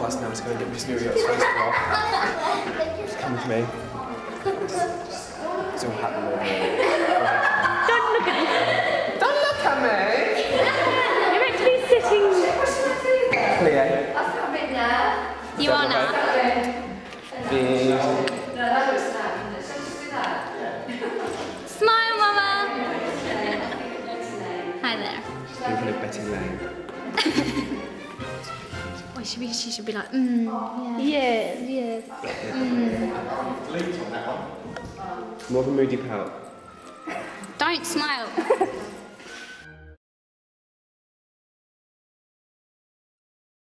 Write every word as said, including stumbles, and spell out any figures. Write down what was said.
class now. I'm just going to get Miss Nuriel's face off. Just come with me. It's all happening over there. Don't look at me. Don't look at me! You're meant to be sitting. Cleo. You are now. Big. Smile, Mama. Hi there. Even a Betty Lane. Well, she, be, she should be like, mmm, yeah. Yes, yes. Mm. More of a moody pout. Don't smile.